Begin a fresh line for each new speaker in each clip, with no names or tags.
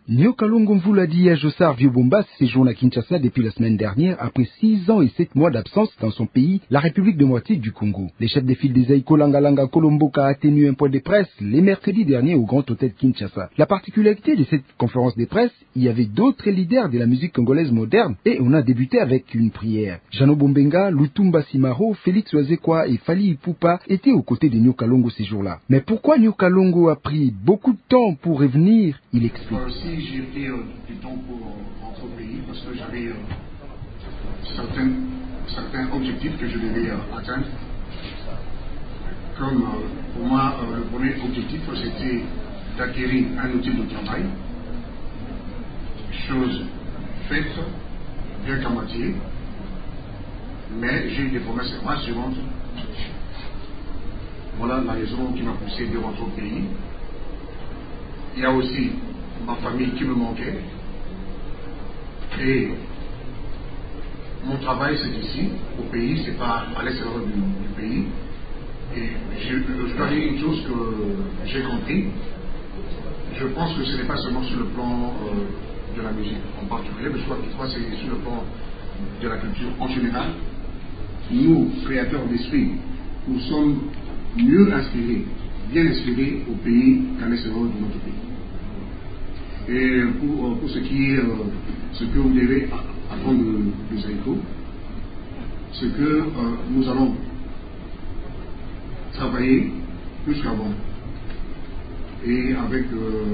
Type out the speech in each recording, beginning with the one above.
Nio Kalongo Mvuladi Jossar Vieux-Bombas séjourne à Kinshasa depuis la semaine dernière après 6 ans et 7 mois d'absence dans son pays, la République démocratique du Congo. Les chefs des files des Aïko Langalanga Kolomboka a tenu un point de presse les mercredis derniers au Grand Hôtel Kinshasa. La particularité de cette conférence de presse, il y avait d'autres leaders de la musique congolaise moderne et on a débuté avec une prière. Jano Bombenga, Lutumba Simaro, Félix Oazekwa et Fali Ipupa étaient aux côtés de Nio Kalongo ces jours-là. Mais pourquoi Nio Kalongo a pris beaucoup de temps pour revenir? Il explique.
J'ai pris du temps pour rentrer au pays parce que j'avais certains objectifs que je devais atteindre. Comme pour moi, le premier objectif c'était d'acquérir un outil de travail, chose faite bien qu'à moitié, mais j'ai eu des promesses rassurantes. Voilà la raison qui m'a poussé de rentrer au pays. Il y a aussi ma famille qui me manquait. Et mon travail c'est ici, au pays, c'est pas à l'extérieur du pays. Et je dois dire une chose que j'ai compris. Je pense que ce n'est pas seulement sur le plan de la musique en particulier, mais je crois que c'est sur le plan de la culture en général. Nous, créateurs d'esprit, nous sommes mieux inspirés, bien inspirés au pays qu'à l'extérieur de notre pays. Et pour ce qui est ce que vous devez attendre des Aïko, c'est que nous allons travailler plus qu'avant. Et avec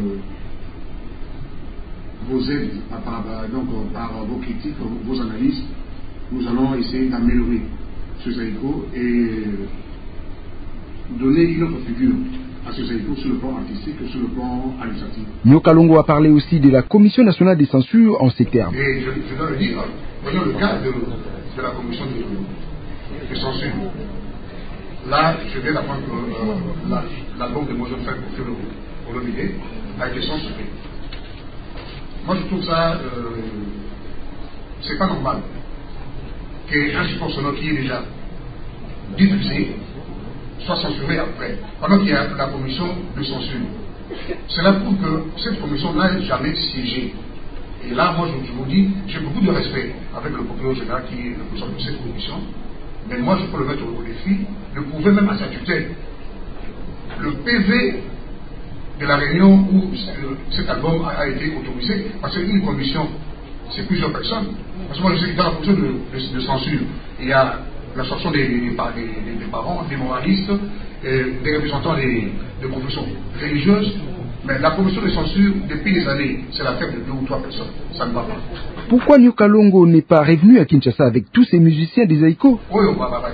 vos aides, par vos critiques, vos analyses, nous allons essayer d'améliorer ce Aïko et donner une autre figure à ce Aïko sur le plan artistique et sur le plan administratif.
Nio Kalongo a parlé aussi de la Commission nationale des censures en ces termes.
Et je dois le dire, voyons le cas de la Commission de censure. Là, je viens d'apprendre que l'album de Mojo Fek pour le Olomide a été censuré. Moi, je trouve ça, c'est pas normal qu'un support sonore qui est déjà diffusé soit censuré après, pendant qu'il y a la commission de censure. Cela prouve que cette commission n'a jamais siégé. Et là, moi, je vous dis, j'ai beaucoup de respect avec le procureur général qui est le président de cette commission. Mais moi, je peux le mettre au défi de prouver même à sa tutelle. Le PV de la réunion où cet album a été autorisé, parce qu'une commission, c'est plusieurs personnes. Parce que moi, je sais que dans la commission de censure, il y a l'association des parents, des moralistes, des représentants de confessions religieuses. Mais la commission de censure, depuis des années, c'est l'affaire de 2 ou 3 personnes. Ça ne va pas.
Pourquoi Nio Kalongo n'est pas revenu à Kinshasa avec tous ces musiciens des Aïko?
Oui,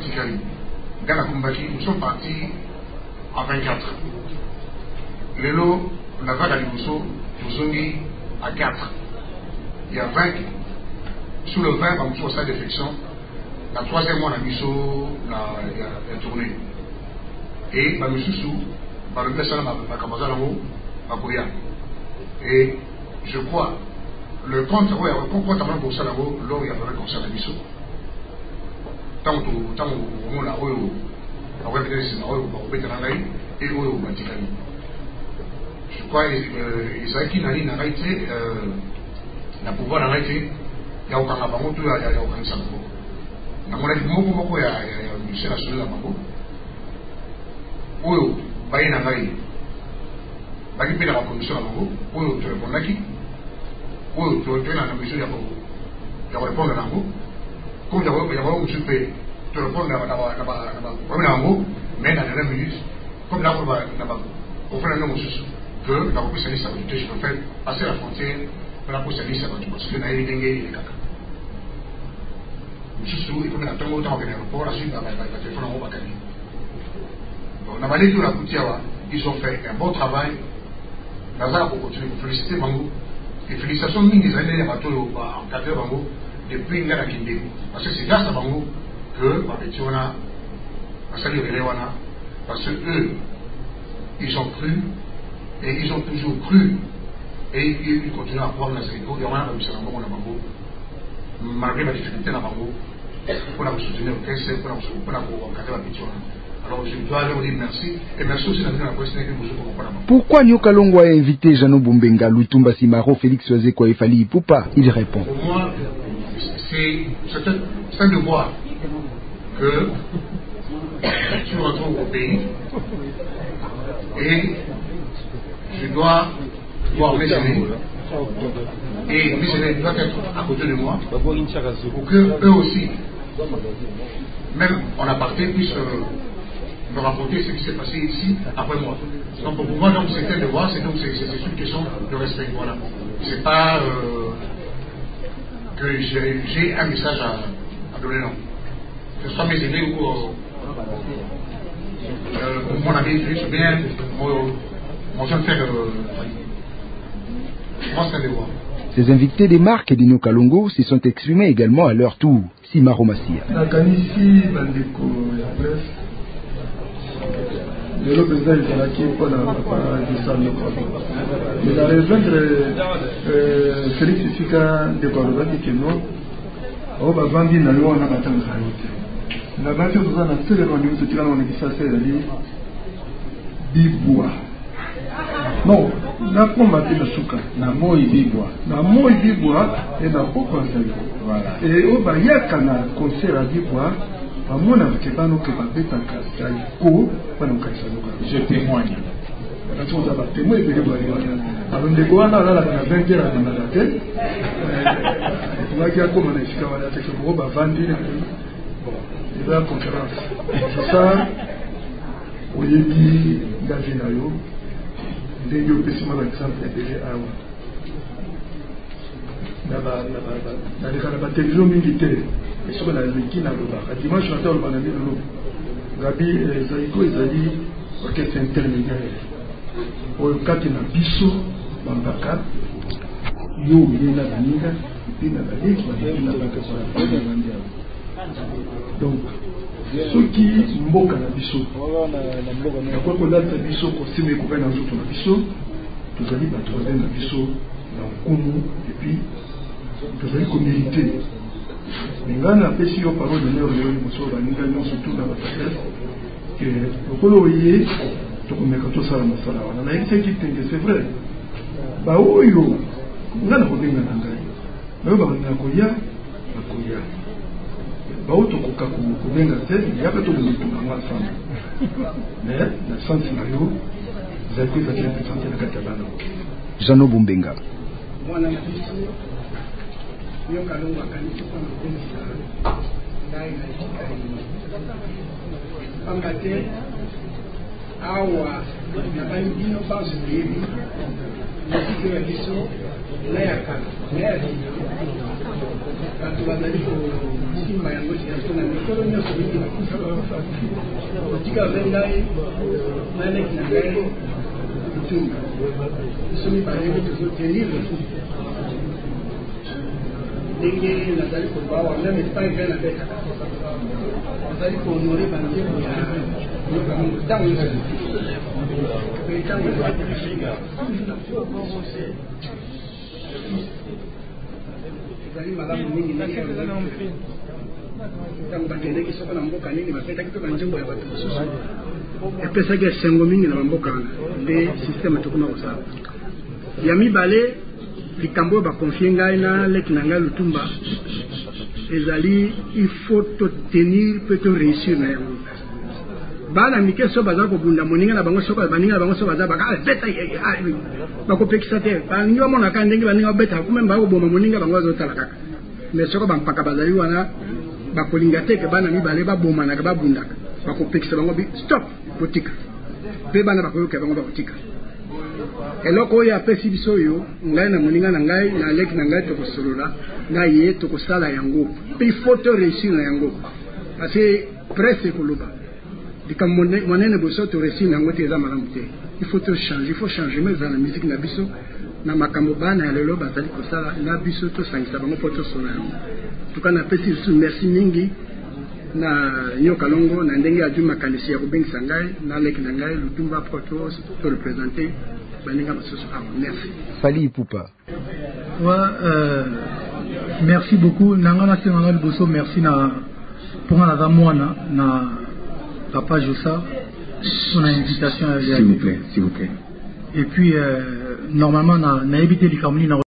nous sommes partis à 24. Lélo, on a vague à Liboso, nous sommes mis à 4. Il y a 20. Sous le 20, on a au stade d'élection. La 3e mois, on a mis la tournée. Et nous sommes par le message et je crois le compte comportement pour ça là il y a un concert à Bissau tant on a et je crois Isaac qui n'a été la pouvoir arrêter il y a aucun avant tout il y a aucun sango na mon avis beaucoup il y a Michel Assolé la bango oyo baye na ngai baki pe na commission na bango oyo to répondaki oyo to na mission ya bango ya répondre na bango comme ya bango monsieur pe to répondre na bango mais dans la minute comme là on va na bango on fait un monsieur que la spécialiste à côté je préfère passer la frontière pour la spécialiste à côté parce que na yenenge ile kaka monsieur et comme na tango tango na aéroport la suite na téléphone en haut bakani. On a validé tout la Koutiawa, ils ont fait un bon travail. Nazar pour continuer, pour féliciter Bango. Et félicitations mine des années à Bateau en 4 Bango depuis Ngala Kindé. Parce que c'est grâce à Bango que Babetiona, Asali Rewana, parce que eux, ils ont cru et ils ont toujours cru et ils continuent à croire dans ce réseau. Il y a un Bango, malgré la difficulté dans Bango, pour la soutenir au 15, pour la encadrer la Babetiona. Alors je dois leur dire merci. Et merci aussi d'amener la presse que vous avez.
Pourquoi Nyoka Longo a invité Jeannot Bumbenga, Lutumba Simaro, Félix Ozekwa et Fally Ipupa? Il répond.
Pour moi, c'est un devoir que je retrouve au pays. Et je dois voir mes aînés. Et mes aînés doivent être à côté de moi pour que eux aussi, même en aparté, puissent me raconter ce qui s'est passé ici après moi. Donc pour moi, c'est un devoir, c'est une question de respect. Voilà. C'est pas que j'ai un message à donner, non. Que ce soit mes aînés ou mon ami Félix ou bien mon jeune frère. Moi, c'est un devoir.
Ces invités des marques de Nyoka Longo se sont exprimés également à leur tour. Simaro Massia.
Le président est qui pour la mais à rejoindre Félix Sika de Cordoba qui non au bavandi na yo na batanga yote na batu tuzana tele kwa ndio tukilana na kisasa ile bibwa non na pomba tena suka na moi bibwa et na poko nsali voilà et au bayaka na concert à bibwa amona bakebano ke babeta ka ko bana kaisano je témoigne na tsoza ba témoin de bibwa alors ndeko wana la 20 heures de matin tunakia koma na shika wala teke ko bavandi bon la conférence ça oyebi ngazinayo ndenge opesima ba exemple ebele awa na batelevizio mingi te esoki naleki nalobaka dimanche matin oloba na lelo ngabi ezaliko ezali orchestre intermédiaire oyo kati na biso bambaka yo ye na baninga epi na baleki na bakasabandi donc soki mboka na biso yakoki kolata biso kosima ekokai na nzoto na biso tozali bato bazali na biso na nkumu epuis tozali komérite ngai napesi yo parole d'honneur lelo liboso baninga nyonso tu na basakrese ke lokolo oye tokomeka tosala mosala wana nayebisaki tenge c'est vrai baoyo ngai nakobenga na ngai bayo bakondina koya bakoya bao tokoka kobenga te yaka tokometuka ngo asamba mais na sansi na yo ezali koezaki represente na kati ya bana
Jeannot Bumbenga.
Mwana na biso Nyoka Longo akanisi mpona kokomisa ngai na esika pamba te awa nabani bino banso boyebi mosiki ya biso na ya kala na ya lino bato bazali kosimba yango siaso na mikolo nyonso mingi bakufa otika babe ngai naleki na ngai kutunga biso mibale tozotenir ndenge nazali kobawa meme epai mpe nabetaka nazali kohonore banzembo ya Nyoka Longo ntango nyonso ntango ezali malamu mingi ntango bakendeki soko na mboka nini bapetaki mpe banzembo ya bato mosusu epesaki esengo mingi na bamboka wana nde systeme tokoma kosala ya mibale likambo oyo bakonfie ngai na leki na ngai Lutumba ezali il faut totenir mpe toréussir na yango bana mike so baza kobunda moninga na bango soko baninga na bango so baza beta bakopekisa te baninga bamonaka ndenge baninga babeta kumemba bakoboma moninga bango bazotala kaka mais soko bampaka bazali wana bakolinga te ke bana mibale babomanaka babundaka bakopekisa bango stop kotika mpe bana bakoyoka bango bakotika eloko oyo apesi biso oyo ngai na moninga na ngai na leki na ngai tokosolola ngai ye tokosala yango mpe ifo to réussir na yango parce que presse ekoloba likambo monene boso to réussir na yango te eza malamu te il faut changer mais eza na musique na biso na makambo bana ya lelo bazali kosala na biso tosangisa bango mpo tosolola yango tuka napesi lisusu merci mingi na Nyoka Longo na ndenge adu makanisi ya kobengisa ngai na leki na ngai Lutumba mpo to représenter baninga mosusu awa merci
Fally Ipupa.
Merci beaucoup nanga na senga liboso merci na ponga na mwana na Papa Jossa, son invitation à
s'il vous plaît.
Et puis, normalement, on a évité les familles.